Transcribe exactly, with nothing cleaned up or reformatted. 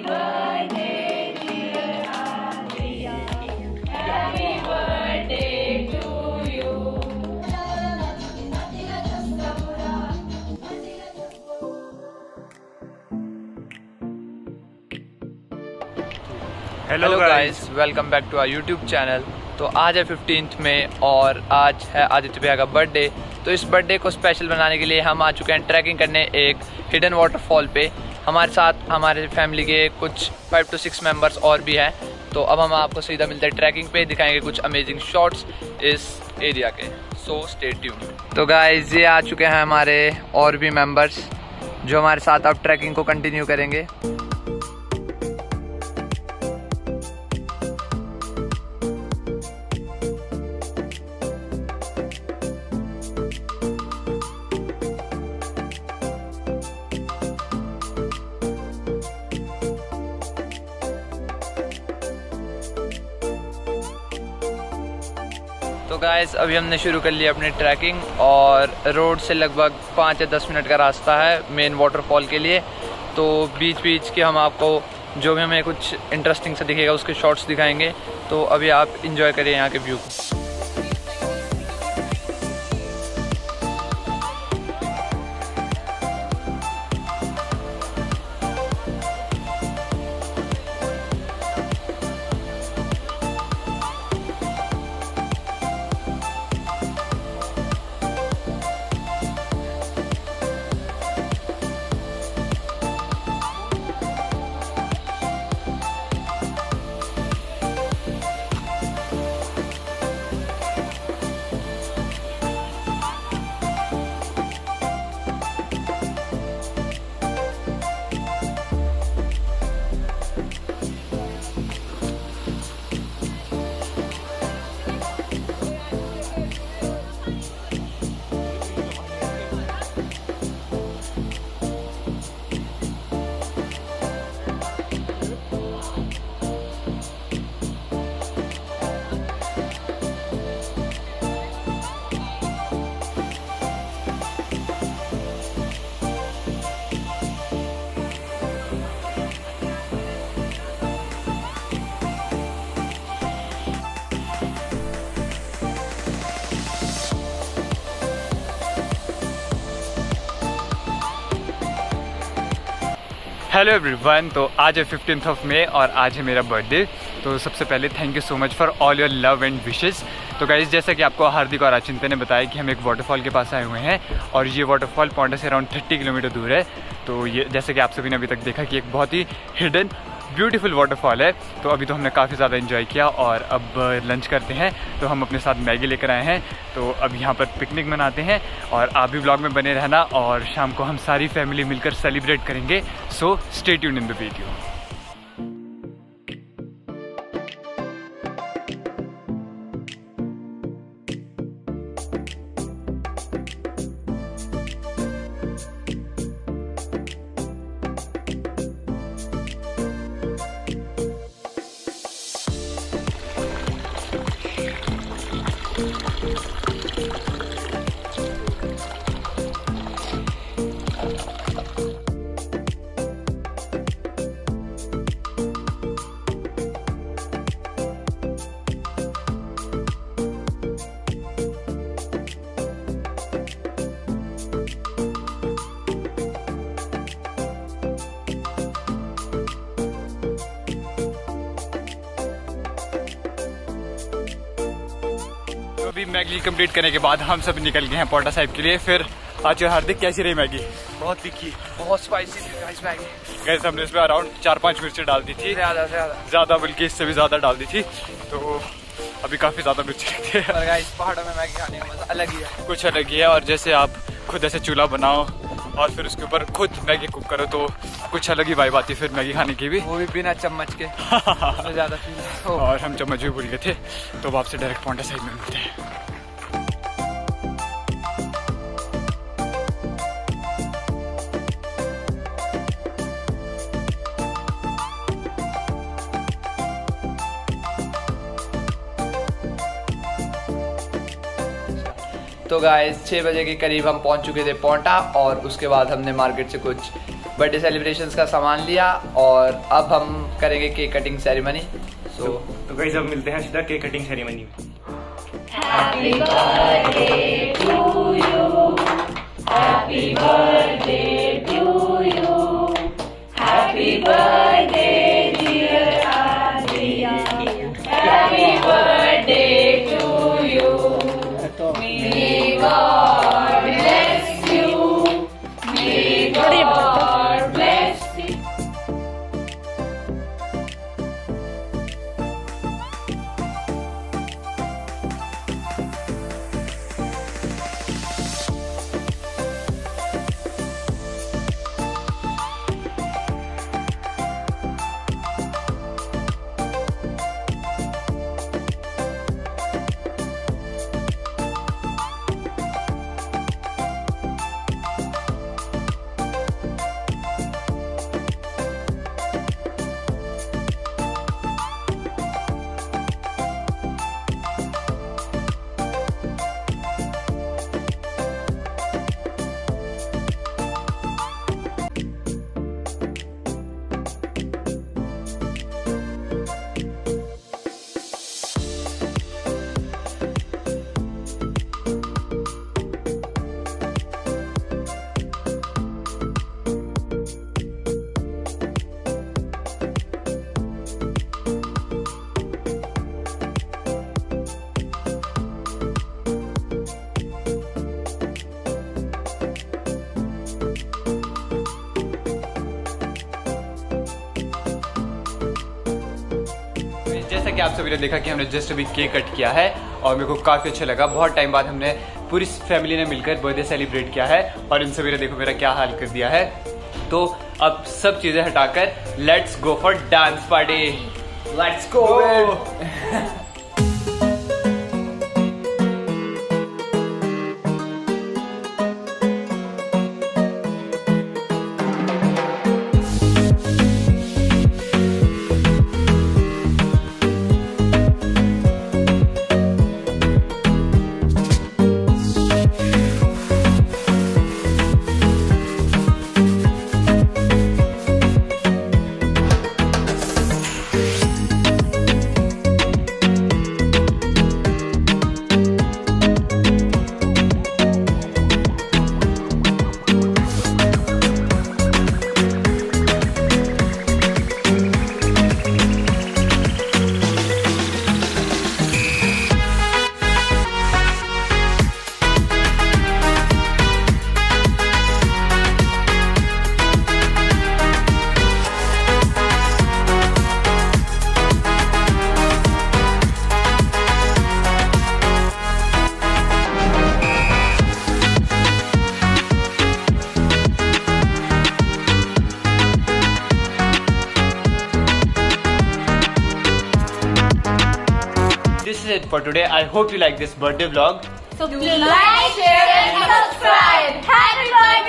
Hello guys, welcome back to our YouTube channel. तो आज है फिफ्टींथ मई और आज है आदित्य भैया का बर्थडे। तो इस बर्थडे को स्पेशल बनाने के लिए हम आ चुके हैं ट्रैकिंग करने एक हिडन वाटरफॉल पे। हमारे साथ हमारे फैमिली के कुछ फाइव टू सिक्स मेंबर्स और भी हैं। तो अब हम आपको सीधा मिलते हैं ट्रैकिंग पे, दिखाएंगे कुछ अमेजिंग शॉट्स इस एरिया के। So stay tuned. तो गाइस, ये आ चुके हैं हमारे और भी मेंबर्स जो हमारे साथ अब ट्रैकिंग को कंटिन्यू करेंगे। तो गाइस, अभी हमने शुरू कर लिया अपनी ट्रैकिंग और रोड से लगभग पाँच या दस मिनट का रास्ता है मेन वाटरफॉल के लिए। तो बीच बीच के हम आपको जो भी हमें कुछ इंटरेस्टिंग सा दिखेगा उसके शॉट्स दिखाएंगे। तो अभी आप इंजॉय करिए यहाँ के व्यू को। हेलो एवरीवन, तो आज है फिफ्टींथ ऑफ मई और आज है मेरा बर्थडे। तो सबसे पहले thank you so much for all your love and wishes. तो गाइस, जैसा कि आपको हार्दिक और अचिंत्य ने बताया कि हम एक वाटरफॉल के पास आए हुए हैं और ये वाटरफॉल पौंडा से अराउंड थर्टी किलोमीटर दूर है। तो ये जैसे कि आप सभी ने अभी तक देखा कि एक बहुत ही हिडन ब्यूटीफुल वाटरफॉल है। तो अभी तो हमने काफ़ी ज़्यादा एंजॉय किया और अब लंच करते हैं। तो हम अपने साथ मैगी लेकर आए हैं। तो अब यहाँ पर पिकनिक मनाते हैं और आप भी ब्लॉग में बने रहना और शाम को हम सारी फैमिली मिलकर सेलिब्रेट करेंगे। So stay tuned in the video. अभी मैगी कंप्लीट करने के बाद हम सब निकल गए हैं पौंडा साहिब के लिए। फिर आज हार्दिक, कैसी रही मैगी? बहुत तीखी, बहुत स्पाइसी थी गाइस मैगी। गाइस, हमने इसमें अराउंड चार पांच मिर्ची डाल दी थी, ज्यादा से ज्यादा ज्यादा बल्कि इससे भी ज्यादा डाल दी थी। तो अभी काफी ज्यादा मिर्ची लगती है। और गाइस, पहाड़ों में मैगी खाने का मजा अलग ही है, कुछ अलग ही है। और जैसे आप खुद ऐसे चूल्हा बनाओ और फिर उसके ऊपर खुद मैगी कुक करो तो कुछ अलग ही वाइब आती है फिर मैगी खाने की भी, वो भी बिना चम्मच के। ज्यादा फील। और हम चम्मच भी भूल गए थे। तो अब आपसे डायरेक्ट पौंडा साहिब में मिलते हैं। तो गाइस, छः बजे के करीब हम पहुंच चुके थे पौंटा और उसके बाद हमने मार्केट से कुछ बर्थडे सेलिब्रेशंस का सामान लिया और अब हम करेंगे केक कटिंग सेरेमनी। सो तो गाइस अब मिलते हैं सीधा केक कटिंग सेरेमनी में। Happy birthday to you. Happy birthday to you. Happy birthday dear Adriya. Happy birthday to you. May God bless you. May God bless you. जैसा कि आप सभी ने देखा कि हमने जस्ट अभी केक कट किया है और मेरे को काफ़ी अच्छा लगा। बहुत टाइम बाद हमने पूरी फैमिली ने मिलकर बर्थडे सेलिब्रेट किया है और इन सभी ने देखो मेरा क्या हाल कर दिया है। तो अब सब चीज़ें हटाकर let's go for dance party. Let's go. This is it for today. I hope you like this birthday vlog. So please like, share and subscribe. Happy birthday!